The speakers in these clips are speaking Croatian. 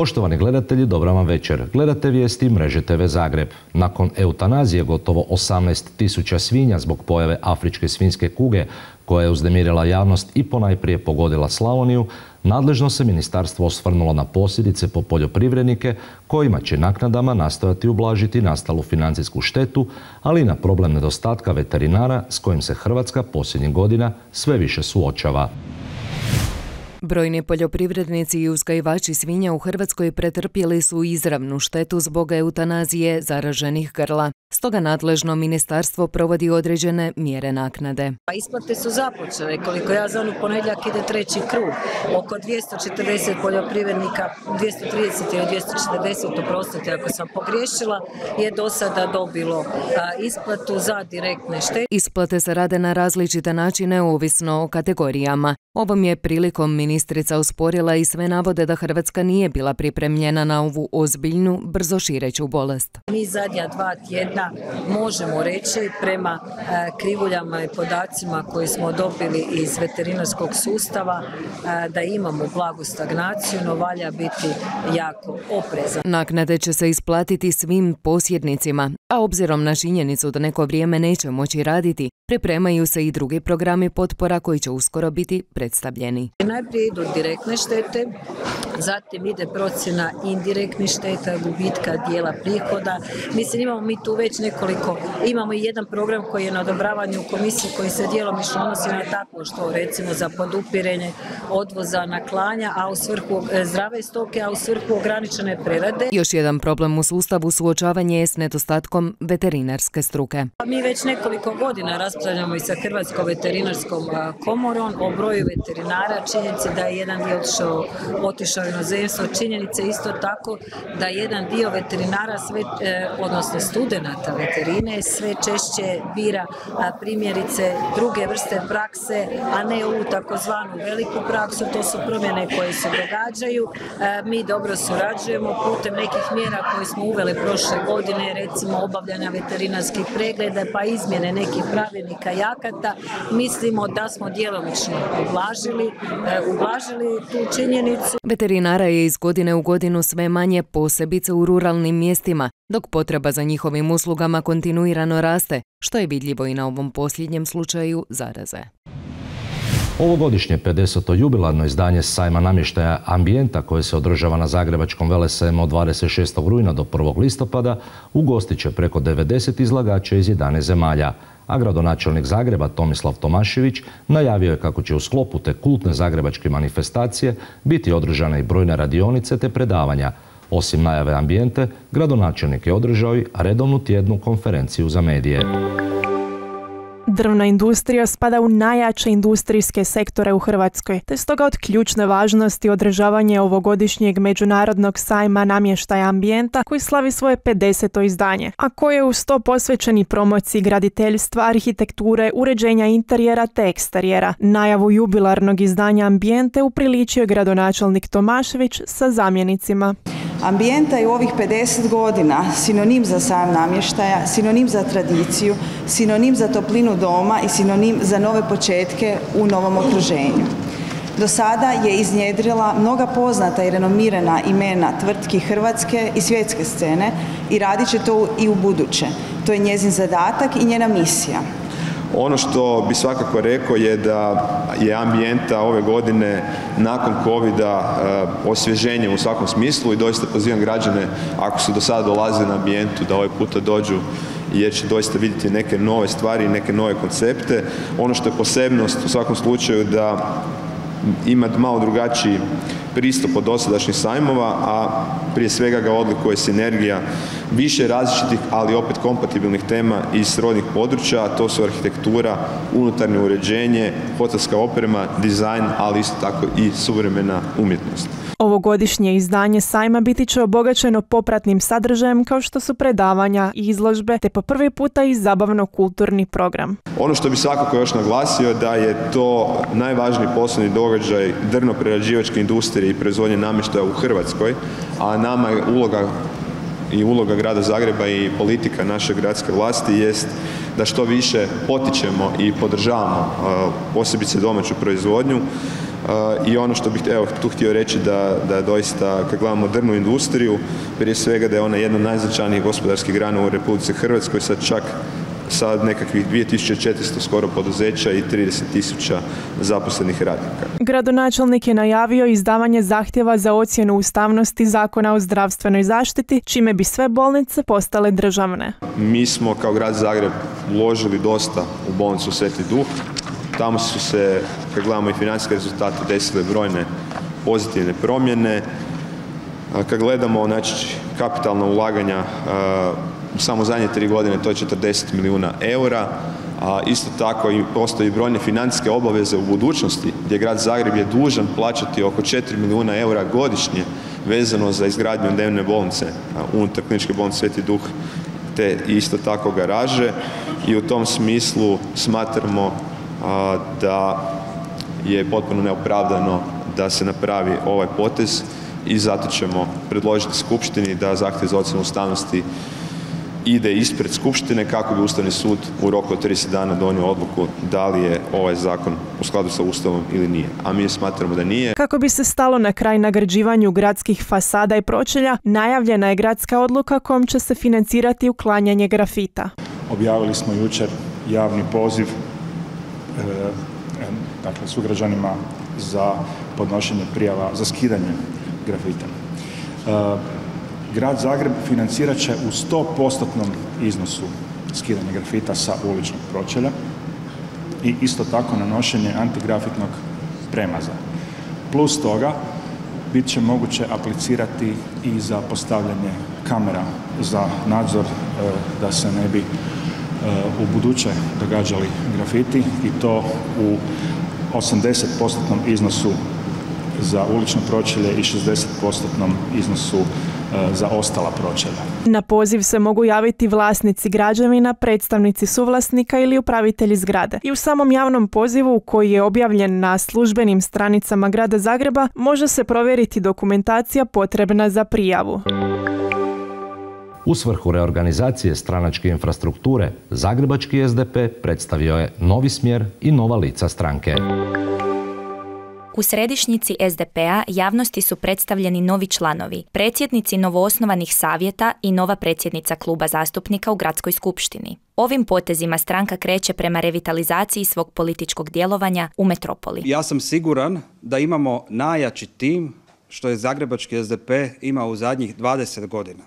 Poštovani gledatelji, dobra vam večer. Gledate vijesti mreže TV Zagreb. Nakon eutanazije gotovo 18.000 svinja zbog pojave afričke svinjske kuge, koja je uznemirila javnost i ponajprije pogodila Slavoniju, nadležno se ministarstvo osvrnulo na posljedice po poljoprivrednike, kojima će naknadama nastojati ublažiti nastalu financijsku štetu, ali i na problem nedostatka veterinara s kojim se Hrvatska posljednjih godina sve više suočava. Brojni poljoprivrednici i uzgajivači svinja u Hrvatskoj pretrpjeli su izravnu štetu zbog eutanazije zaraženih grla. Stoga nadležno ministarstvo provodi određene mjere naknade. Isplate su započele. Koliko ja znam, u ponedjeljak ide treći krug. Oko 240 poljoprivrednika, 230 ili 240, oprostite ako sam pogriješila, je do sada dobilo isplatu za direktne štete. Isplate se rade na različite načine ovisno o kategorijama. Ovom je prilikom ministrica usporila i sve navode da Hrvatska nije bila pripremljena na ovu ozbiljnu, brzo šireću bolest. Mi zadnja 2 tjedna možemo reći prema krivuljama i podacima koje smo dobili iz veterinarskog sustava da imamo blagu stagnaciju, no valja biti jako oprezan. Naknade će se isplatiti svim posjednicima, a obzirom na činjenicu da neko vrijeme neće moći raditi, pripremaju se i drugi programi potpora koji će uskoro biti predstavljeni. Najprije idu direktne štete, zatim ide procjena indirektnih šteta, gubitka dijela prihoda. Mislim, imamo mi tu već imamo i jedan program koji je na odobravanju u komisiji koji se djelomično odnosi na takvo što, recimo za podupiranje odvoza na klanja, a u svrhu zdrave stoke, a u svrhu ograničene prerade. Još jedan problem u sustavu suočavanje je s nedostatkom veterinarske struke. Mi već nekoliko godina raspravljamo i sa Hrvatskom veterinarskom komorom o broju veterinara, činjenice da je jedan dio otišao u inozemstvo, činjenice isto tako da jedan dio veterinara, odnosno studenata veterine, sve češće bira primjerice druge vrste prakse, a ne ovu takozvanu veliku praksu. To su promjene koje se događaju. Mi dobro surađujemo putem nekih mjera koje smo uveli prošle godine, recimo obavljanja veterinarskih pregleda, pa izmjene nekih pravilnika i akata. Mislimo da smo djelomično ublažili tu činjenicu. Veterinara je iz godine u godinu sve manje, posebice u ruralnim mjestima, dok potreba za njihovim uslugama kontinuirano raste, što je vidljivo i na ovom posljednjem slučaju zaraze. Ovogodišnje 50. jubilarno izdanje sajma namještaja Ambijenta, koje se održava na Zagrebačkom velesajmu od 26. rujna do 1. listopada, ugostit će preko 90 izlagača iz 11 zemalja, a gradonačelnik Zagreba Tomislav Tomašević najavio je kako će u sklopu te kultne zagrebačke manifestacije biti održane i brojne radionice te predavanja. Osim najave Ambijente, gradonačelnik je održao i redovnu tjednu konferenciju za medije. Drvna industrija spada u najjače industrijske sektore u Hrvatskoj, te stoga od ključne važnosti održavanje ovogodišnjeg međunarodnog sajma namještaja Ambijenta, koji slavi svoje 50. izdanje, a koje je uz to posvećeni promociji graditeljstva, arhitekture, uređenja interijera te eksterijera. Najavu jubilarnog izdanja Ambijente upriličio je gradonačelnik Tomašević sa zamjenicima. Ambijenta je u ovih 50 godina sinonim za sajam namještaja, sinonim za tradiciju, sinonim za toplinu doma i sinonim za nove početke u novom okruženju. Do sada je iznjedrila mnoga poznata i renomirana imena tvrtki hrvatske i svjetske scene i radit će to i u buduće. To je njezin zadatak i njena misija. Ono što bi svakako rekao je da je Ambijenta ove godine nakon Covida osvježenje u svakom smislu i doista pozivam građane, ako su do sada dolazili na Ambijentu, da ovaj puta dođu jer će doista vidjeti neke nove stvari i neke nove koncepte. Ono što je posebnost u svakom slučaju da ima malo drugačiji pristup od dosadašnjih sajmova, a prije svega ga odlikuje sinergija više različitih, ali opet kompatibilnih tema iz srodnih područja, a to su arhitektura, unutarnje uređenje, hotelska oprema, dizajn, ali isto tako i suvremena umjetnost. Ovogodišnje izdanje sajma biti će obogaćeno popratnim sadržajem kao što su predavanja i izložbe, te po prvi puta i zabavno-kulturni program. Ono što bi svakako još naglasio da je to najvažniji poslovni događaj drvno-prerađivačke industrije i proizvodnje namještaja u Hrvatskoj, a nama je uloga grada Zagreba i politika naše gradske vlasti jest da što više potičemo i podržavamo posebice domaću proizvodnju. I ono što bih tu htio reći da doista kad gledamo drvnu industriju, prije svega da je ona jedna od najznačajnijih gospodarskih grana u Republici Hrvatskoj, sad nekakvih 2400 skoro poduzeća i 30.000 zaposlenih radnika. Gradonačelnik je najavio izdavanje zahtjeva za ocjenu ustavnosti Zakona o zdravstvenoj zaštiti, čime bi sve bolnice postale državne. Mi smo kao grad Zagreb uložili dosta u bolnicu Sveti Duh. Tamo su se, kad gledamo i financijske rezultate, desile brojne pozitivne promjene. Kad gledamo kapitalna ulaganja, samo zadnje 3 godine to je 40 milijuna eura, a isto tako i postoji brojne financijske obaveze u budućnosti gdje grad Zagreb je dužan plaćati oko 4 milijuna eura godišnje vezano za izgradnju dnevne bolnice unutar Kliničke bolnice Sveti Duh, te isto tako garaže, i u tom smislu smatramo da je potpuno neopravdano da se napravi ovaj potez i zato ćemo predložiti skupštini da zahtjev za ocjenu ustavnosti ide ispred skupštine kako bi Ustavni sud u roku od 30 dana donio odluku da li je ovaj zakon u skladu sa Ustavom ili nije. A mi smatramo da nije. Kako bi se stalo na kraj nagrađivanju gradskih fasada i pročelja, najavljena je gradska odluka kojom će se financirati uklanjanje grafita. Objavili smo jučer javni poziv sugrađanima za podnošenje prijava za skidanje grafita. Grad Zagreb financirat će u 100% iznosu skidanje grafita sa uličnog pročelja i isto tako nanošenje antigrafitnog premaza. Plus toga bit će moguće aplicirati i za postavljanje kamera za nadzor da se ne bi u buduće događali grafiti i to u 80% iznosu za ulično pročelje i 60% iznosu za ostala pročelja. Na poziv se mogu javiti vlasnici građevina, predstavnici suvlasnika ili upravitelji zgrade. I u samom javnom pozivu koji je objavljen na službenim stranicama grada Zagreba može se provjeriti dokumentacija potrebna za prijavu. U svrhu reorganizacije stranačke infrastrukture, zagrebački SDP predstavio je novi smjer i nova lica stranke. U središnjici SDP-a javnosti su predstavljeni novi članovi, predsjednici novoosnovanih savjeta i nova predsjednica kluba zastupnika u gradskoj skupštini. Ovim potezima stranka kreće prema revitalizaciji svog političkog djelovanja u metropoli. Ja sam siguran da imamo najjači tim što je zagrebački SDP imao u zadnjih 20 godina.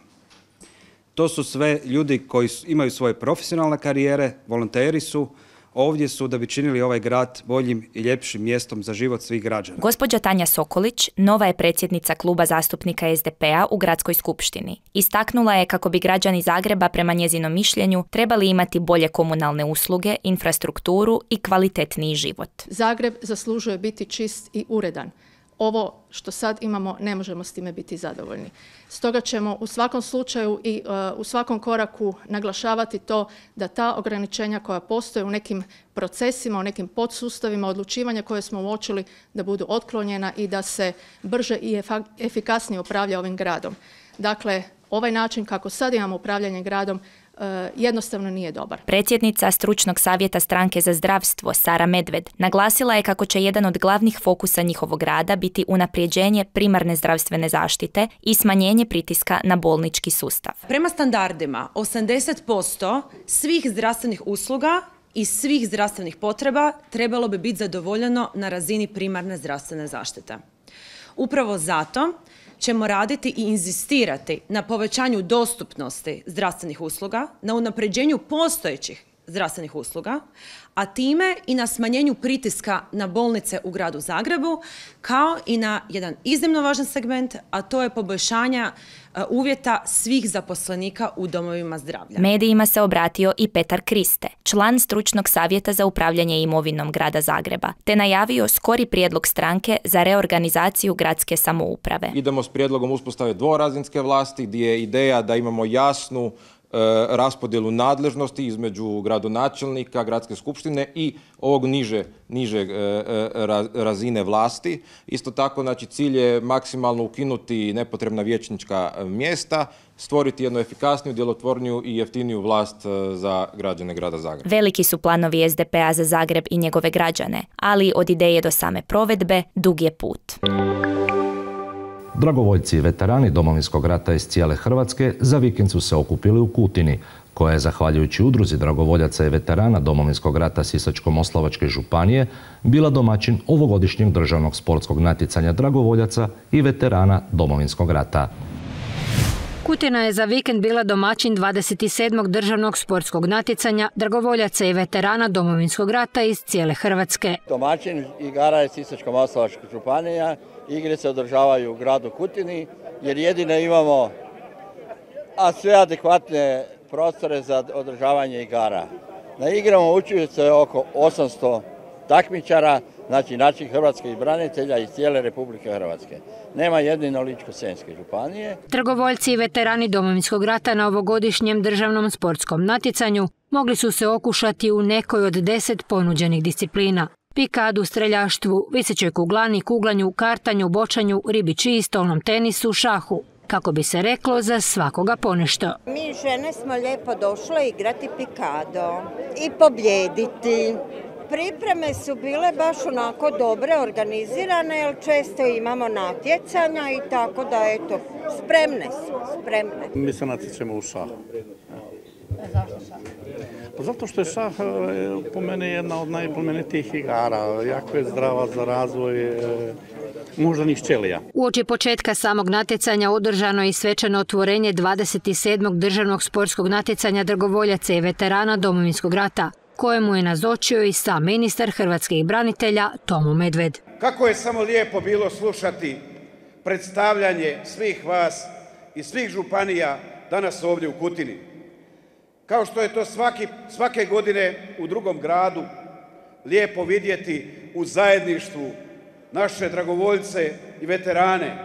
To su sve ljudi koji imaju svoje profesionalne karijere, volonteri su, ovdje su da bi činili ovaj grad boljim i ljepšim mjestom za život svih građana. Gospođa Tanja Sokolić, nova je predsjednica kluba zastupnika SDP-a u gradskoj skupštini. Istaknula je kako bi građani Zagreba prema njezinom mišljenju trebali imati bolje komunalne usluge, infrastrukturu i kvalitetniji život. Zagreb zaslužuje biti čist i uredan. Ovo što sad imamo ne možemo s time biti zadovoljni. Stoga ćemo u svakom slučaju i u svakom koraku naglašavati to da ta ograničenja koja postoje u nekim procesima, u nekim podsustavima odlučivanja koje smo uočili da budu otklonjena i da se brže i efikasnije upravlja ovim gradom. Dakle, ovaj način kako sad imamo upravljanje gradom jednostavno nije dobar. Predsjednica stručnog savjeta stranke za zdravstvo Sara Medved naglasila je kako će jedan od glavnih fokusa njihovog rada biti unapređenje primarne zdravstvene zaštite i smanjenje pritiska na bolnički sustav. Prema standardima 80% svih zdravstvenih usluga i svih zdravstvenih potreba trebalo bi biti zadovoljeno na razini primarne zdravstvene zaštite. Upravo zato ćemo raditi i inzistirati na povećanju dostupnosti zdravstvenih usluga, na unapređenju postojećih zdravstvenih usluga, a time i na smanjenju pritiska na bolnice u gradu Zagrebu, kao i na jedan iznimno važan segment, a to je poboljšanja uvjeta svih zaposlenika u domovima zdravlja. Medijima se obratio i Petar Kriste, član stručnog savjeta za upravljanje imovinom grada Zagreba, te najavio skori prijedlog stranke za reorganizaciju gradske samouprave. Idemo s prijedlogom uspostave dvorazinske vlasti gdje je ideja da imamo jasnu raspodjelu nadležnosti između gradonačelnika, gradske skupštine i ovog niže razine vlasti. Isto tako, znači, cilj je maksimalno ukinuti nepotrebna vijećnička mjesta, stvoriti jednu efikasniju, djelotvorniju i jeftiniju vlast za građane grada Zagreba. Veliki su planovi SDP-a za Zagreb i njegove građane, ali od ideje do same provedbe dug je put. Dragovoljci i veterani Domovinskog rata iz cijele Hrvatske za vikend su se okupili u Kutini, koja je, zahvaljujući udruzi dragovoljaca i veterana Domovinskog rata Sisačko-moslavačke županije, bila domaćin ovogodišnjeg državnog sportskog natjecanja dragovoljaca i veterana Domovinskog rata. Kutina je za vikend bila domaćin 27. državnog sportskog natjecanja dragovoljaca i veterana Domovinskog rata iz cijele Hrvatske. Domaćin igara je Sisačko-moslavačka županija. Igre se održavaju u gradu Kutini jer jedino imamo sve adekvatne prostore za održavanje igara. Na igrama učuje se oko 800 takmičara, znači naših hrvatskih branitelja iz cijele Republike Hrvatske. Nema jedino Ličko-senjske županije. Dragovoljci i veterani Domovinskog rata na ovogodišnjem državnom sportskom natjecanju mogli su se okušati u nekoj od 10 ponuđenih disciplina. Pikadu, streljaštvu, visećoj kuglani, kuglanju, kartanju, bočanju, ribiči, stolnom tenisu, šahu. Kako bi se reklo, za svakoga ponešto. Mi žene smo lijepo došle igrati pikado i pobjediti. Pripreme su bile baš onako dobre, organizirane, jer često imamo natjecanja i tako da, eto, spremne su, spremne. Mi se natječemo u šahu. Zašto šah? Pa zato što je šah po meni jedna od najplemenitijih igara, jako je zdrava za razvoj moždanih ćelija. Uoči početka samog natjecanja održano je i svečano otvorenje 27. državnog sportskog natjecanja dragovoljaca i veterana Domovinskog rata, kojemu je nazočio i sam ministar hrvatskih branitelja Tomo Medved. Kako je samo lijepo bilo slušati predstavljanje svih vas i svih županija danas ovdje u Kutini. Kao što je to svake godine u drugom gradu lijepo vidjeti u zajedništvu naše dragovoljce i veterane.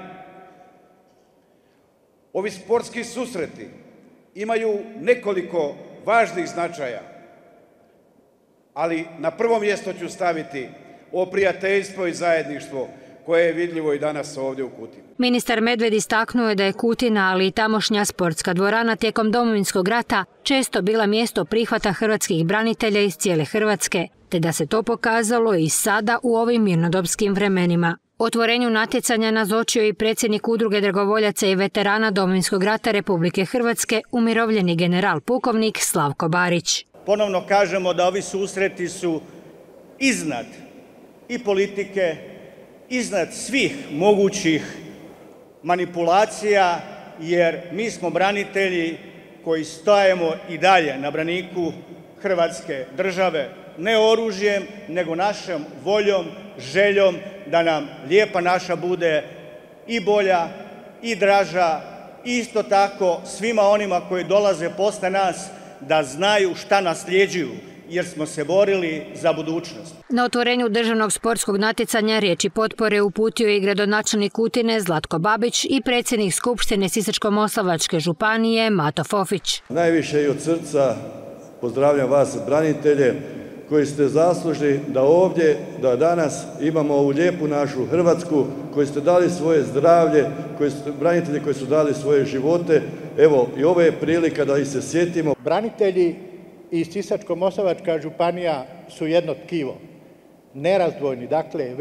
Ovi sportski susreti imaju nekoliko važnih značaja, ali na prvo mjesto ću staviti ovo prijateljstvo i zajedništvo koje je vidljivo i danas ovdje u Kutini. Ministar Medved istaknuo je da je Kutina, ali i tamošnja sportska dvorana tijekom Domovinskog rata često bila mjesto prihvata hrvatskih branitelja iz cijele Hrvatske, te da se to pokazalo i sada u ovim mirnodopskim vremenima. Otvorenju natjecanja nazočio i predsjednik Udruge dragovoljaca i veterana Domovinskog rata Republike Hrvatske, umirovljeni general pukovnik Slavko Barić. Ponovno kažemo da ovi susreti su iznad i politike, iznad svih mogućih manipulacija, jer mi smo branitelji koji stajemo i dalje na braniku Hrvatske države, ne oružjem, nego našom voljom, željom da nam lijepa naša bude i bolja i draža, i isto tako svima onima koji dolaze posle nas da znaju šta nasljeđuju, jer smo se borili za budućnost. Na otvorenju državnog sportskog natjecanja riječi potpore uputio je i gradonačelnik Kutine Zlatko Babić i predsjednik Skupštine Sisačko-moslavačke županije Mato Fofić. Najviše i od srca pozdravljam vas branitelje koji ste zaslužni da ovdje, da danas imamo ovu lijepu našu Hrvatsku, koji ste dali svoje zdravlje, branitelji koji su dali svoje živote. Evo, i ovo je prilika da ih se sjetimo. Branitelji i Sisačko-moslavačka županija su jedno tkivo, nerazdvojni. Dakle,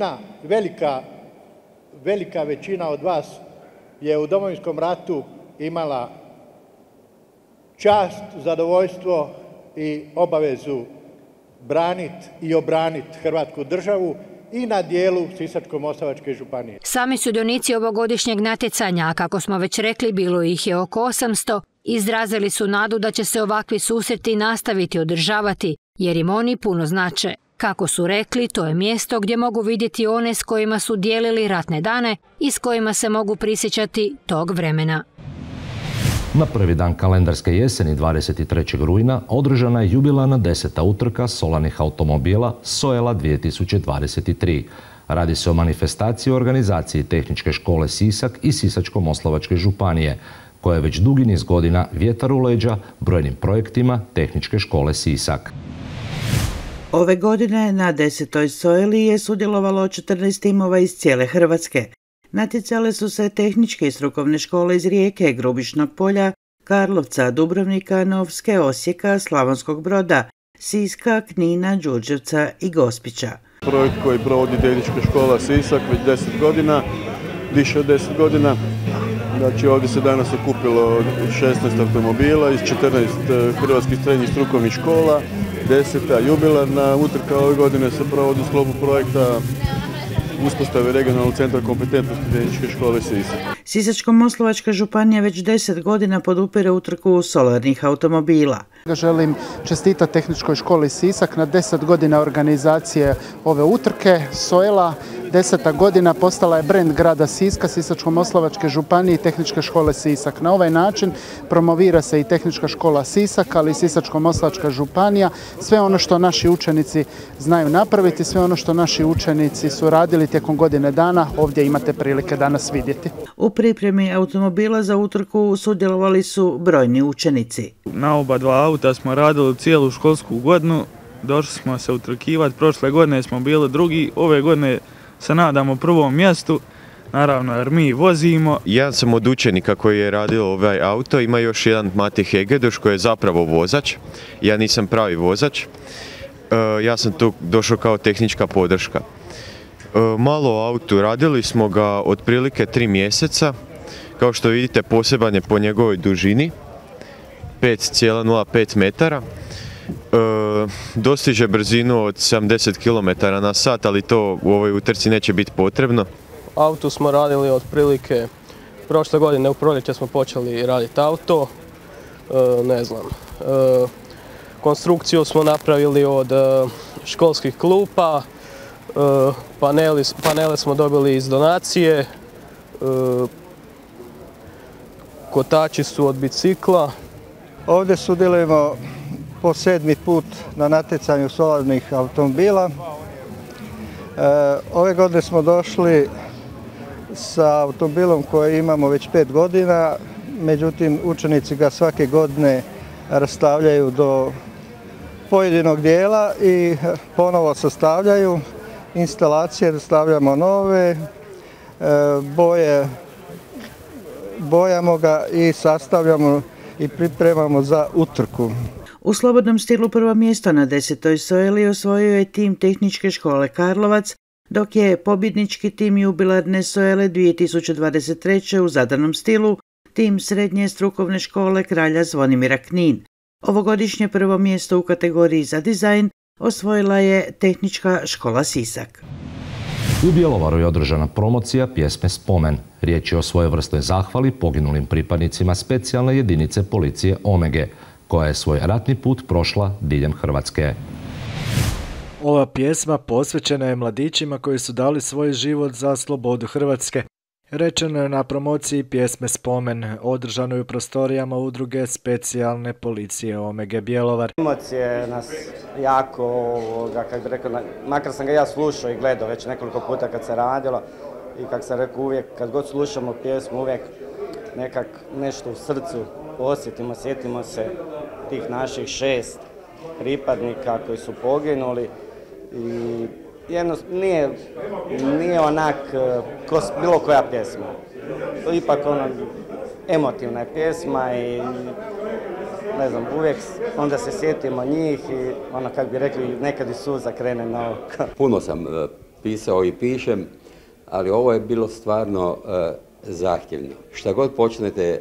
velika većina od vas je u Domovinskom ratu imala čast, zadovoljstvo i obavezu braniti i obraniti Hrvatsku državu i na dijelu Sisačko-moslavačke županije. Sami sudionici ovogodišnjeg natjecanja, a kako smo već rekli, bilo ih je oko 800, izrazili su nadu da će se ovakvi susreti nastaviti održavati, jer im oni puno znače. Kako su rekli, to je mjesto gdje mogu vidjeti one s kojima su dijelili ratne dane i s kojima se mogu prisjećati tog vremena. Na prvi dan kalendarske jeseni 23. rujna održana je jubilarna 10. utrka solarnih automobila Soela 2023. Radi se o manifestaciji u organizaciji Tehničke škole Sisak i Sisačko-moslavačke županije, koja je već dugi niz godina vjetar u leđa brojnim projektima Tehničke škole Sisak. Ove godine na 10. SOELI je sudjelovalo 14 timova iz cijele Hrvatske. Natjecale su se tehničke i strukovne škole iz Rijeke, Grubišnog Polja, Karlovca, Dubrovnika, Novske, Osijeka, Slavonskog Broda, Siska, Knina, Đurđevca i Gospića. Projekt koji provodi Tehnička škola Sisak već 10 godina, više od 10 godina. Znači ovdje se danas okupilo 16 automobila iz 14 hrvatskih srednjih strukovnih škola, 10. jubilarna utrka ove godine se provodi u sklopu projekta uspostave regionalnog centra kompetentnosti Tehničke škole Sisak. Sisačko-moslavačka županija već 10 godina podupire utrku solarnih automobila. Želim čestitati Tehničkoj školi Sisak na 10 godina organizacije ove utrke. SOELA 10. godina postala je brend grada Siska, Sisačko-moslavačke županije i Tehničke škole Sisak. Na ovaj način promovira se i Tehnička škola Sisak, ali i Sisačko-moslavačka županija. Sve ono što naši učenici znaju napraviti, sve ono što naši učenici su radili tijekom godine dana, ovdje imate prilike danas vidjeti. U pripremi automobila za utrku sudjelovali su brojni učenici. Na oba dva auta smo radili cijelu školsku godinu, došli smo se utrkivati, prošle godine smo bili drugi, ove godine se nadamo prvom mjestu, naravno jer mi vozimo. Ja sam od učenika koji je radio ovaj auto, ima još jedan Mati Hegeduš koji je zapravo vozač, ja nisam pravi vozač, ja sam tu došao kao tehnička podrška. Malo o autu, radili smo ga otprilike 3 mjeseca, kao što vidite poseban je po njegovoj dužini, 5,05 metara. Dostiže brzinu od 70 km/h, ali to u ovoj utrci neće biti potrebno. Auto smo radili otprilike, prošle godine u proljeće smo počeli raditi auto, konstrukciju smo napravili od školskih klupa, panele smo dobili iz donacije, kotači su od bicikla. Ovdje sudjelujemo po 7. put na natjecanju solarnih automobila. Ove godine smo došli sa automobilom koji imamo već 5 godina, međutim učenici ga svake godine rastavljaju do pojedinog dijela i ponovo sastavljaju. Instalacije dostavljamo nove, bojamo ga i sastavljamo i pripremamo za utrku. U slobodnom stilu prvo mjesto na 10. SOELI osvojio je tim Tehničke škole Karlovac, dok je pobjednički tim jubilarne SOELE 2023. u zadanom stilu tim Srednje strukovne škole Kralja Zvonimira Knin. Ovogodišnje prvo mjesto u kategoriji za dizajn osvojila je Tehnička škola Sisak. U Bjelovaru je održana promocija pjesme Spomen. Riječ je o svojevrsnoj zahvali poginulim pripadnicima specijalne jedinice policije Omege, koja je svoj ratni put prošla diljem Hrvatske. Ova pjesma posvećena je mladićima koji su dali svoj život za slobodu Hrvatske. Rečeno je na promociji pjesme Spomen, održanoj u prostorijama udruge specijalne policije Omege Bjelovar. Emocije nas jako, kako bih rekao, makar sam ga ja slušao i gledao već nekoliko puta kad se radilo i kako sam rekao uvijek, kad god slušamo pjesmu uvijek nekak nešto u srcu osjetimo, sjetimo se tih naših 6 pripadnika koji su poginuli i nije onak bilo koja pjesma. Ipak emotivna je pjesma i ne znam, uvijek onda se sjetimo njih i kako bi rekli, nekad i suza krene na oko. Puno sam pisao i pišem, ali ovo je bilo stvarno zahtjevno. Šta god počnete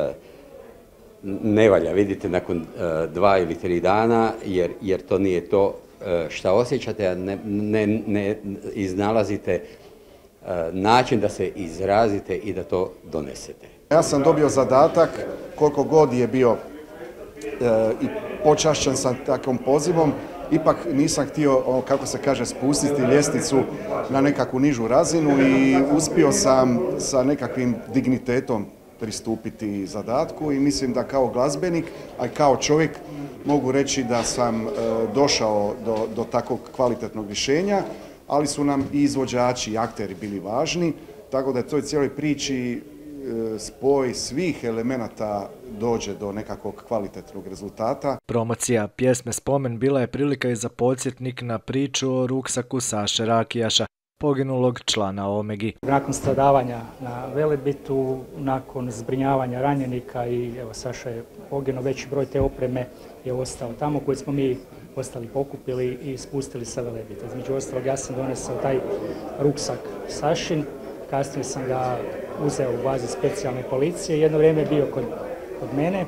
ne valja, vidite nakon 2 ili 3 dana, jer to nije to šta osjećate, a ne iznalazite način da se izrazite i da to donesete. Ja sam dobio zadatak, koliko god je bio i počašćen sa takvom pozivom, ipak nisam htio, kako se kaže, spustiti ljestvicu na nekakvu nižu razinu i uspio sam sa nekakvim dignitetom pristupiti zadatku i mislim da kao glazbenik, a i kao čovjek mogu reći da sam došao do takvog kvalitetnog rješenja, ali su nam i izvođači i akteri bili važni, tako da je toj cijeloj priči spoj svih elemenata dođe do nekakvog kvalitetnog rezultata. Promocija pjesme Spomen bila je prilika i za podsjetnik na priču o ruksaku Saše Rakijaša, poginulog člana Omegi. Nakon stradavanja na Velebitu, nakon zbrinjavanja ranjenika i evo Saša je poginuo, veći broj te opreme je ostao tamo koji smo mi ostali pokupili i spustili sa Velebita. Između ostalog ja sam donesao taj ruksak Sašin, kasnije sam ga uzeo u bazi specijalne policije, jedno vrijeme je bio kod mene.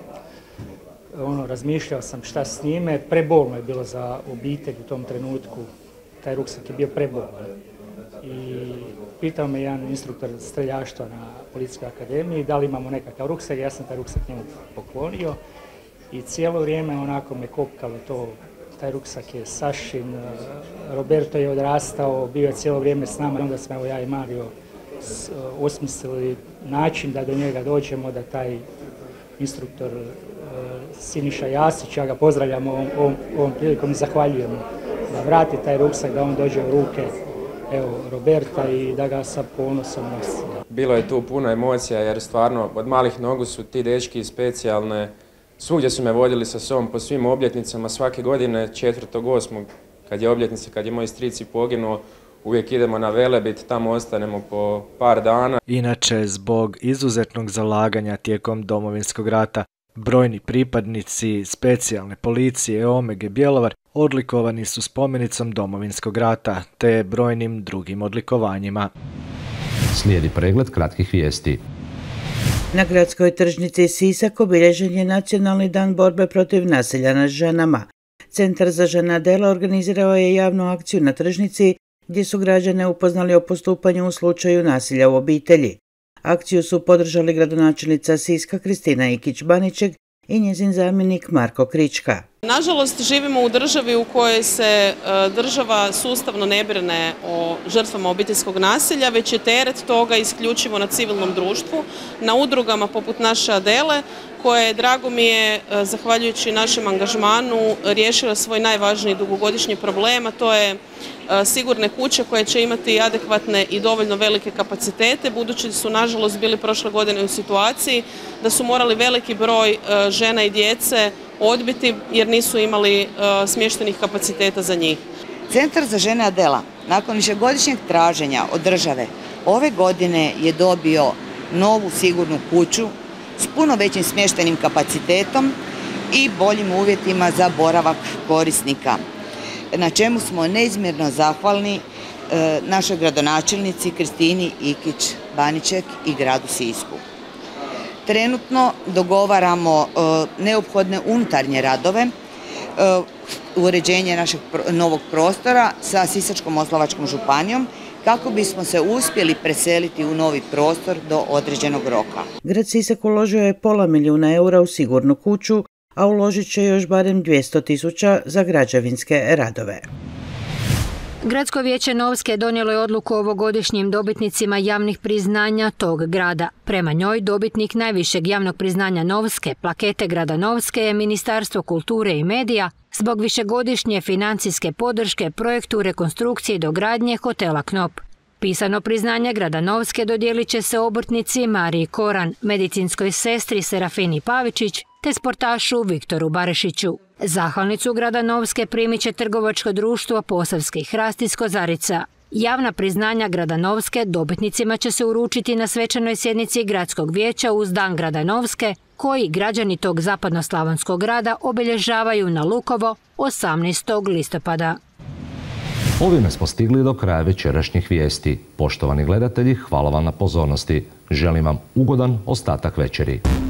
Razmišljao sam šta s njime, prebolno je bilo za obitelj u tom trenutku, taj ruksak je bio prebolan. I pitao me jedan instruktor streljaštva na Policijskoj akademiji da li imamo nekakav ruksak, ja sam taj ruksak njemu poklonio i cijelo vrijeme onako me kopkalo to, taj ruksak je Sašin, Roberto je odrastao, bio je cijelo vrijeme s nama, onda smo ja i Mario osmislili način da do njega dođemo, da taj instruktor Siniša Jasić, ja ga pozdravljam ovom prilikom i zahvaljujemo, da vrati taj ruksak, da on dođe u ruke Roberta i da ga sa ponosom nosi. Bilo je tu puno emocija jer stvarno od malih nogu su ti dečki specijalne. Svugdje su me vodili sa sobom po svim obljetnicama, svake godine 4.8. kad je obljetnica, kad je moj stric poginuo, uvijek idemo na Velebit, tamo ostanemo po par dana. Inače, zbog izuzetnog zalaganja tijekom Domovinskog rata, brojni pripadnici specijalne policije Omege Bjelovar odlikovani su spomenicom Domovinskog rata te brojnim drugim odlikovanjima. Slijedi pregled kratkih vijesti. Na gradskoj tržnici Sisak obilježen je Nacionalni dan borbe protiv nasilja nad ženama. Centar za žene Adela organizirao je javnu akciju na tržnici gdje su građane upoznali o postupanju u slučaju nasilja u obitelji. Akciju su podržali gradonačelnica Siska Kristina Ikić-Baniček i njezin zamjenik Marko Krička. Nažalost, živimo u državi u kojoj se država sustavno ne brine o žrtvama obiteljskog nasilja, već je teret toga isključivo na civilnom društvu, na udrugama poput naše Adele, koje, drago mi je, zahvaljujući našem angažmanu, riješila svoj najvažniji dugogodišnji problem, a to je sigurne kuće koje će imati adekvatne i dovoljno velike kapacitete, budući su nažalost bili prošle godine u situaciji da su morali veliki broj žena i djece odbiti jer nisu imali smještenih kapaciteta za njih. Centar za žene Adela nakon višegodišnjeg traženja od države ove godine je dobio novu sigurnu kuću s puno većim smještenim kapacitetom i boljim uvjetima za boravak korisnika, na čemu smo neizmjerno zahvalni našoj gradonačelnici Kristini Ikić-Baniček i gradu Sisku. Trenutno dogovaramo neophodne unutarnje radove, uređenje našeg novog prostora sa Sisačko-moslavačkom županijom kako bismo se uspjeli preseliti u novi prostor do određenog roka. Grad Sisak uložio je pola milijuna eura u sigurnu kuću, a uložit će još barem 200.000 za građevinske radove. Gradsko vijeće Novske donijelo je odluku o ovogodišnjim dobitnicima javnih priznanja tog grada. Prema njoj dobitnik najvišeg javnog priznanja Novske, plakete grada Novske, je Ministarstvo kulture i medija zbog višegodišnje financijske podrške projektu rekonstrukcije i dogradnje hotela Knop. Pisano priznanje grada Novske dodijelit će se obrtnici Mariji Koran, medicinskoj sestri Serafini Pavičić te sportašu Viktoru Barešiću. Zahvalnicu grada Novske primit će trgovačko društvo Posavski hrast iz Kozarica. Javna priznanja grada Novske dobitnicima će se uručiti na svečanoj sjednici gradskog vijeća uz Dan grada Novske, koji građani tog zapadnoslavonskog grada obilježavaju na Lukovo 18. listopada. Ovime smo stigli do kraja večerašnjih vijesti. Poštovani gledatelji, hvala vam na pozornosti. Želim vam ugodan ostatak večeri.